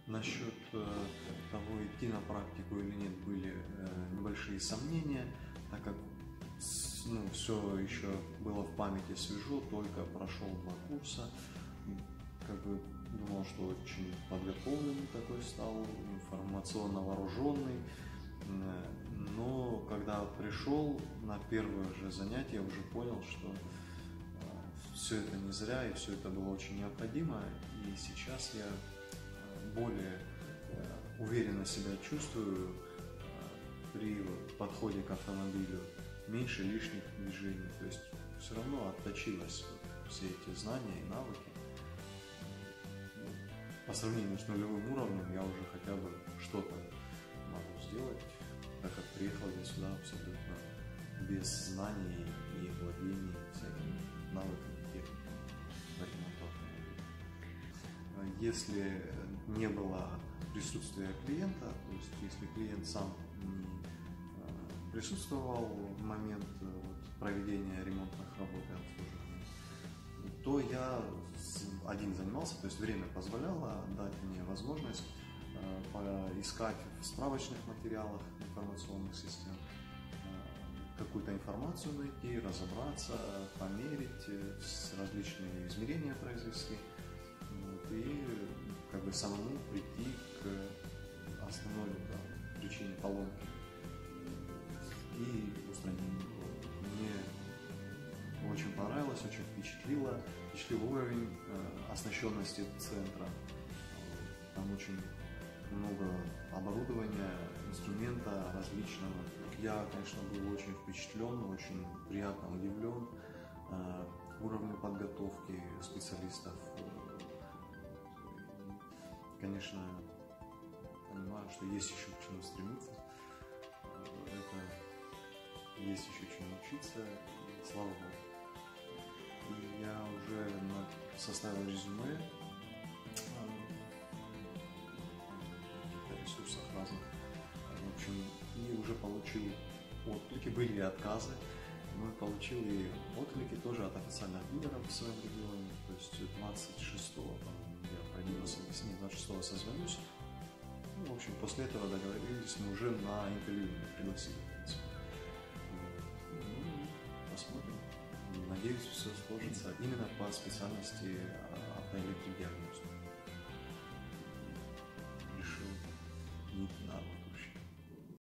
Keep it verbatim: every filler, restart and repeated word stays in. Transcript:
насчет э, того, идти на практику или нет, были э, небольшие сомнения, так как с- ну, все еще было в памяти свежо, только прошел два курса, как бы думал, что очень подготовленный такой стал, информационно вооруженный, Э, но когда пришел на первое же занятие, уже понял, что все это не зря, и все это было очень необходимо, и сейчас я э, более э, уверенно себя чувствую э, при вот подходе к автомобилю, меньше лишних движений, то есть все равно отточилось вот все эти знания и навыки. Ну, по сравнению с нулевым уровнем я уже хотя бы что-то могу сделать, так как приехал я сюда абсолютно без знаний и владений всякими навыками техники по ремонту автомобиля. Если не было присутствия клиента, то есть если клиент сам не э, присутствовал в момент э, вот, проведения ремонтных работ и обслуживания, то я с- один занимался, то есть время позволяло дать мне возможность э, поискать в справочных материалах информационных систем э, какую-то информацию найти, разобраться, померить, э, с- различные измерения произвести, вот, и как бы самому прийти к основной да, причине поломки и устранению его. Мне очень понравилось, очень впечатлило, впечатлил уровень э, оснащенности центра. Там очень много оборудования, инструмента различного. Я, конечно, был очень впечатлен, очень приятно удивлен э, уровню подготовки специалистов. Конечно, понимаю, что есть еще к чему стремиться. Это есть еще чему учиться, и слава богу. И я уже на- составил резюме на ресурсах разных. В общем, и уже получил отклики, были и отказы, но получил и отклики тоже от официальных лидеров в своем регионе. То есть двадцать шестого, по-моему, я пройду собеседование, двадцать шестого созвонюсь. Ну, в общем, после этого договорились, мы уже на интервью меня пригласили, в принципе. Вот. Ну, посмотрим. Надеюсь, все сложится именно по специальности автоэлектродиагностики.